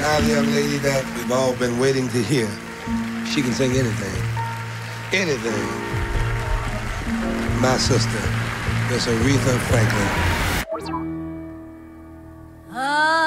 Now the young lady that we've all been waiting to hear. She can sing anything. Anything. My sister, Miss Aretha Franklin.